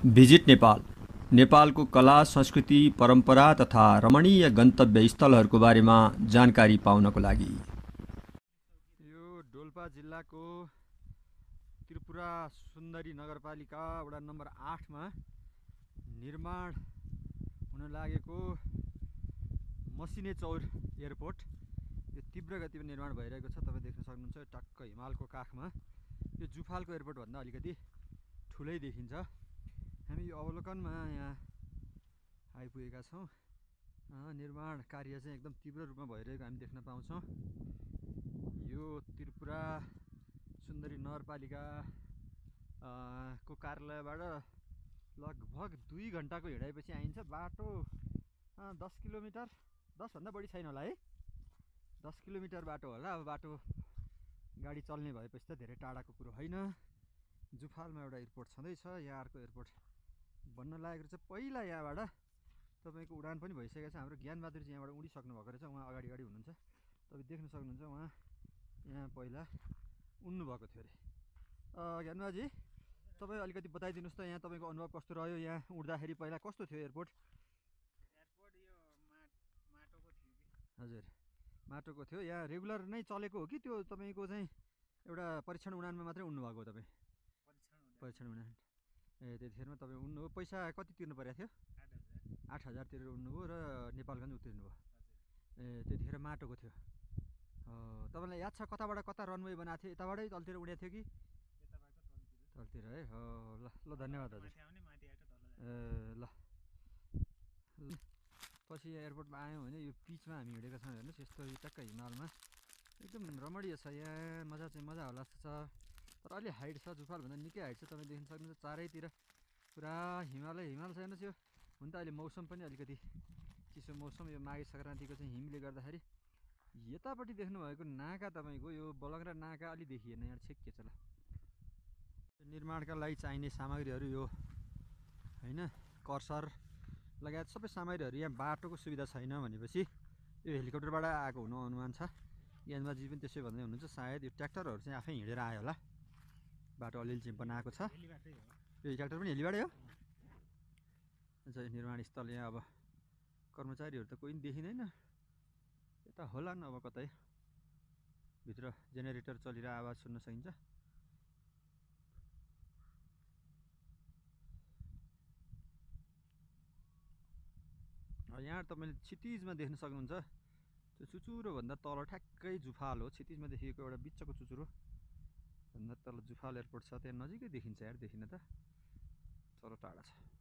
Visit Nepal नेपालको कला, संस्कृति, परम्परा तथा रमणीय गन्तव्य स्थलहरूको बारेमा जानकारी पाउनको लागि यो डोल्पा जिल्लाको त्रिपुरा सुन्दरी नगरपालिका वडा नम्बर 8 मा निर्माण हुन लागेको मसिने चौर एयरपोर्ट यो तीव्र गतिमा निर्माण भइरहेको छ। तपाईँ देख्न सक्नुहुन्छ टक्क हिमालको काखमा। यो जुफालको एयरपोर्ट भन्दा अलिकति ठुलै देखिन्छ। हामी यो अवलोकनमा यहाँ आइपुगेका छौँ। निर्माण कार्य चाहिँ एकदम तीव्र रूपमा भइरहेको हामी देख्न पाउँछौँ। यो त्रिपुरा सुन्दरी नगरपालिका को कार्यालयबाट लगभग 2 घन्टाको हिँडाइपछि आइन्छ। बाटो 10 किलोमिटर, 10 भन्दा बढी छैन होला है, 10 किलोमिटर बाटो होला। अब बाटो गाडी चल्ने भएपछि त धेरै टाढाको कुरो होइन। जुफालमा एउटा एयरपोर्ट छँदैछ। यहाँ अर्को एयरपोर्ट बन्न लागेको छ। पहिला यहाँबाट तपाईँको उडान पनि भइसकेको छ। हाम्रो ज्ञानबहादुरजी यहाँबाट उडिसक्नु भएको रहेछ। उहाँ अगाडि हुनुहुन्छ, तपाईँ देख्न सक्नुहुन्छ। उहाँ यहाँ पहिला उड्नु भएको थियो अरे। ज्ञानबहादुरजी, तपाईँ अलिकति बताइदिनुहोस् त, यहाँ तपाईँको अनुभव कस्तो रह्यो? यहाँ उड्दाखेरि पहिला कस्तो थियो एयरपोर्ट? यो माटोको थियो कि? हजुर, माटोको थियो। यहाँ रेगुलर नै चलेको हो कि त्यो तपाईँको चाहिँ एउटा परीक्षण उडानमा मात्रै उड्नु भएको हो? तपाईँ परीक्षण उडान त्यतिखेरमा तपाईँ उड्नुभयो। पैसा कति तिर्नु परेको थियो? 8,000 तिरेर उड्नुभयो र नेपालगञ्ज उत्रिनुभयो। त्यतिखेर माटोको थियो। तपाईँलाई याद छ कताबाट कता रनवे बनाएको थियो? यताबाटै तलतिर उडेको थियो कि? तलतिर है। ल ल, धन्यवाद हजुर। ल, पछि एयरपोर्टमा आयौँ भने यो पिचमा हामी हिँडेका छौँ। हेर्नुहोस्, यस्तो टक्क हिमालमा एकदम रमणीय छ। यहाँ मजा होला जस्तो छ। तर अलि हाइट छ, जुफालभन्दा निकै हाइट छ। तपाईँ देख्न सक्नुहुन्छ चारैतिर पुरा हिमालै हिमाल छ। हेर्नुहोस्, यो हुन त अहिले मौसम पनि अलिकति चिसो मौसम। यो माघे सङ्क्रान्तिको चाहिँ हिमले गर्दाखेरि यतापट्टि देख्नुभएको नाका, तपाईँको यो बलङ्गरा नाका अलि देखिएन। यहाँ छेक्के छ। ल, निर्माणका लागि चाहिने सामग्रीहरू यो होइन, कर्सर लगायत सबै सामग्रीहरू। यहाँ बाटोको सुविधा छैन भनेपछि यो हेलिकप्टरबाट आएको हुनु अनुमान छ। ज्ञानबाजी पनि त्यसै भन्दै हुनुहुन्छ। सायद यो ट्र्याक्टरहरू चाहिँ आफै हिँडेर आयो होला। बाटो अलिअलि चाहिँ बनाएको छ। यो ट्र्याक्टर पनि हेलिबाटै हो। अच्छा, निर्माण स्थल यहाँ अब कर्मचारीहरू त कोही पनि देखिँदैन। यता होला न अब कतै। भित्र जेनेरेटर चलेर आवाज सुन्न सकिन्छ। यहाँ तपाईँले क्षितिजमा देख्न सक्नुहुन्छ त्यो चुचुरोभन्दा तल ठ्याक्कै जुफाल हो। क्षितिजमा देखिएको एउटा बिचको चुचुरो भन्दा तल जुफाल एयरपोर्ट छ। त्यहाँ नजिकै देखिन्छ यार, देखिन त, तर टाढा छ।